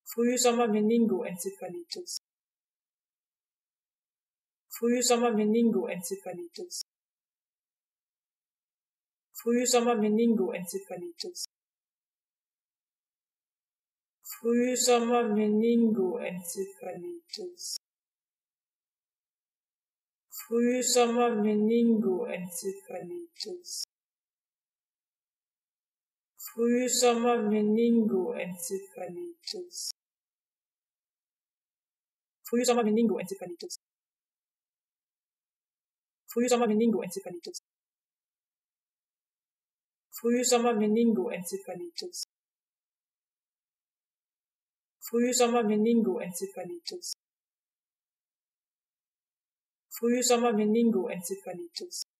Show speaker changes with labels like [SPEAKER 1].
[SPEAKER 1] Frühsommer Meningoenzephalitis. Frühsommer Meningoenzephalitis. Frühsommer Meningoenzephalitis. Frühsommer Meningoenzephalitis. Frühsommer Meningoenzephalitis. Frühsommer Meningoenzephalitis. Frühsommer Meningoenzephalitis. Frühsommer Meningoenzephalitis. Frühsommer Meningoenzephalitis. Frühsommer Meningoenzephalitis. Frühsommer Meningoenzephalitis.